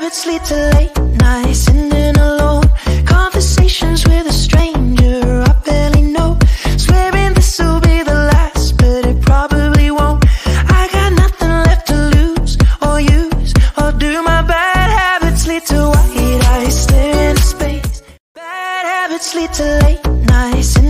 habits lead to late nights, sitting alone, conversations with a stranger I barely know, swearing this will be the last, but it probably won't. I got nothing left to lose or use, or do my bad habits lead to white eyes staring into space? Bad habits lead to late nights.